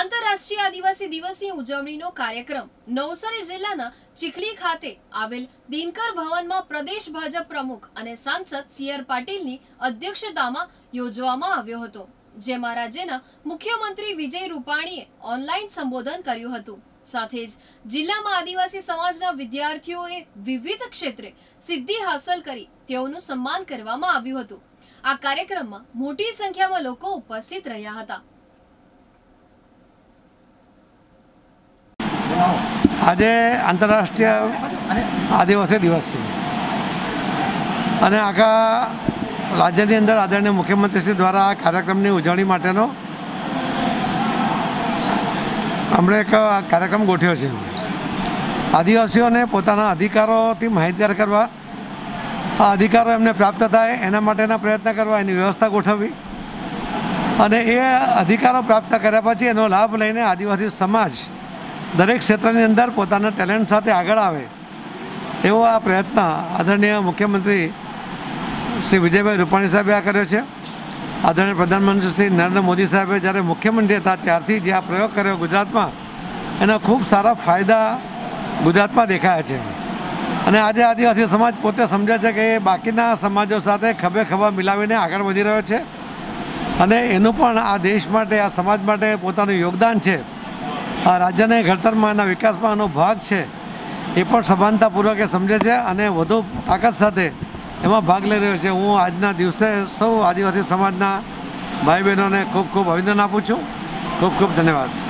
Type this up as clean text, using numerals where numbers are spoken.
આંતરરાષ્ટ્રીય આદિવાસી દિવસની ઉજવણીનો કાર્યક્રમ નવસારી જિલ્લાના ચીખલી ખાતે આવેલ દિનકર ભવનમાં પ્રદેશ ભાજપ પ્રમુખ અને સાંસદ સી.આર. પાટીલની અધ્યક્ષતામાં યોજવામાં આવ્યો હતો, જેમાં રાજ્યના મુખ્યમંત્રી વિજય રૂપાણીએ ઓનલાઈન સંબોધન કર્યું હતું। સાથે જ જિલ્લામાં આદિવાસી સમાજના વિદ્યાર્થીઓએ વિવિધ ક્ષેત્રે સિદ્ધિ હાંસલ કરી તેઓનું સન્માન કરવામાં આવ્યું હતું। આ કાર્યક્રમમાં મોટી સંખ્યામાં લોકો ઉપસ્થિત રહ્યા હતા। આજે આંતરરાષ્ટ્રીય આદિવાસી દિવસ છે અને આખા રાજ્યની અંદર આદરણીય મુખ્યમંત્રીશ્રી દ્વારા આ કાર્યક્રમની ઉજવણી માટેનો આપણે એક કાર્યક્રમ ગોઠવ્યો છે। આદિવાસીઓને પોતાના અધિકારોથી માહિતગાર કરવા, આ અધિકારો એમને પ્રાપ્ત થાય એના માટેના પ્રયત્ન કરવા, એની વ્યવસ્થા ગોઠવવી અને એ અધિકારો પ્રાપ્ત કર્યા પછી એનો લાભ લઈને આદિવાસી સમાજ દરેક ક્ષેત્રની અંદર પોતાના ટેલેન્ટ સાથે આગળ આવે એવો આ પ્રયત્ન આદરણીય મુખ્યમંત્રી શ્રી વિજયભાઈ રૂપાણી સાહેબે આ કર્યો છે। આદરણીય પ્રધાનમંત્રી શ્રી નરેન્દ્ર મોદી સાહેબે જ્યારે મુખ્યમંત્રી હતા ત્યારથી જે આ પ્રયોગ કર્યો ગુજરાતમાં, એના ખૂબ સારા ફાયદા ગુજરાતમાં દેખાયા છે અને આજે આદિવાસી સમાજ પોતે સમજે છે કે એ બાકીના સમાજો સાથે ખભે ખભા મિલાવીને આગળ વધી રહ્યો છે અને એનું પણ આ દેશ માટે, આ સમાજ માટે પોતાનું યોગદાન છે। આ રાજ્યના ઘડતરમાં, એના વિકાસમાં એનો ભાગ છે એ પણ સભાનતાપૂર્વક એ સમજે છે અને વધુ તાકાત સાથે એમાં ભાગ લઈ રહ્યો છે। હું આજના દિવસે સૌ આદિવાસી સમાજના ભાઈ બહેનોને ખૂબ ખૂબ અભિનંદન આપું છું। ખૂબ ખૂબ ધન્યવાદ।